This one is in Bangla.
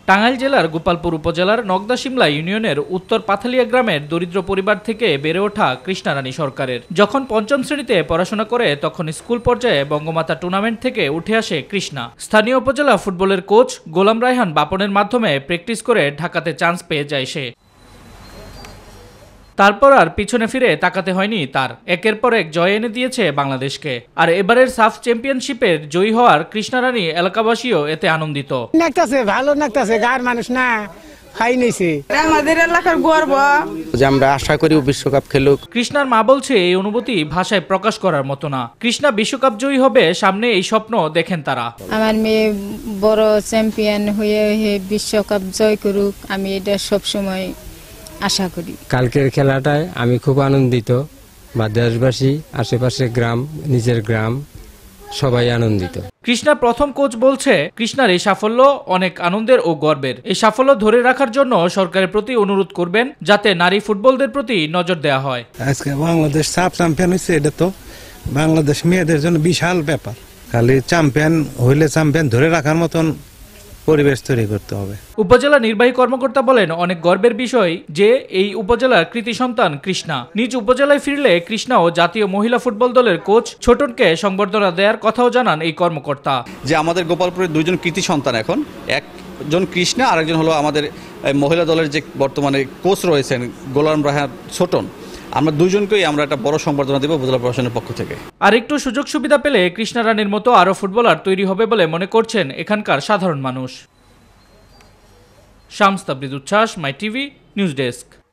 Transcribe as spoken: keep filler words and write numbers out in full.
টাঙ্গাইল জেলার গোপালপুর উপজেলার নগদা শিমলা ইউনিয়নের উত্তর পাথালিয়া গ্রামের দরিদ্র পরিবার থেকে বেড়ে ওঠা কৃষ্ণা রানী সরকারের। যখন পঞ্চম শ্রেণীতে পড়াশোনা করে তখন স্কুল পর্যায়ে বঙ্গমাতা টুর্নামেন্ট থেকে উঠে আসে কৃষ্ণা। স্থানীয় উপজেলা ফুটবলের কোচ গোলাম রায়হান বাপনের মাধ্যমে প্র্যাকটিস করে ঢাকাতে চান্স পেয়ে যায় সে। তারপর আর পিছনে ফিরে তাকাতে হয়নি তার। একের পর এক জয় এনে দিয়েছে বাংলাদেশকে। আর এবারের সাফ চ্যাম্পিয়নশিপের জয়ী হওয়ার কৃষ্ণা রানী এলাকাবাসীও এতে আনন্দিত। নাকতাছে, ভালো নাকতাছে, গার মানুষ না আমাদের এলাকার গর্ব যে আমরা আশা করি বিশ্বকাপ খেলুক। কৃষ্ণার মা বলছে এই অনুভূতি ভাষায় প্রকাশ করার মতো না। কৃষ্ণা বিশ্বকাপ জয়ী হবে সামনে এই স্বপ্ন দেখেন তারা। আমার মেয়ে বড় চ্যাম্পিয়ন হয়ে বিশ্বকাপ জয় করুক, আমি এটা সবসময় আশা করি। কালকের খেলাটায় আমি খুব আনন্দিত, বা দেশবাসী, আশেপাশে গ্রাম, নিজের গ্রাম সবাই আনন্দিত। কৃষ্ণার প্রথম কোচ বলছে কৃষ্ণার এই সাফল্য অনেক আনন্দের ও গর্বের। এই সাফল্য ধরে রাখার জন্য সরকারের প্রতি অনুরোধ করবেন যাতে নারী ফুটবলদের প্রতি নজর দেওয়া হয়। আজকে বাংলাদেশ সাফ চ্যাম্পিয়ন হয়েছে, এটা তো বাংলাদেশ মেয়েদের জন্য বিশাল ব্যাপার। খালি চ্যাম্পিয়ন হইলে চ্যাম্পিয়ন ধরে রাখার মতন পরিবেশ তৈরি করতে হবে। উপজেলা নির্বাহী কর্মকর্তা বলেন অনেক গর্বের বিষয় যে এই উপজেলার কৃতি সন্তান কৃষ্ণা। নিজ উপজেলায় ফিরলে কৃষ্ণা ও জাতীয় মহিলা ফুটবল দলের কোচ ছোটনকে সংবর্ধনা দেওয়ার কথাও জানান এই কর্মকর্তা। যে আমাদের গোপালপুরের দুইজন কৃতি সন্তান, এখন একজন কৃষ্ণা আর একজন হলো আমাদের মহিলা দলের যে বর্তমানে কোচ রয়েছেন গোলাম রায়হান ছোটন, আমরা দুইজনকেই আমরা একটা বড় সংবর্ধনা দেব উপজেলা প্রশাসনের পক্ষ থেকে। আর একটু সুযোগ সুবিধা পেলে কৃষ্ণা রানীর মতো আরো ফুটবলার তৈরি হবে বলে মনে করছেন এখানকার সাধারণ মানুষ। শামস তাবরিজ উচ্ছ্বাস, মাই টিভি নিউজ ডেস্ক।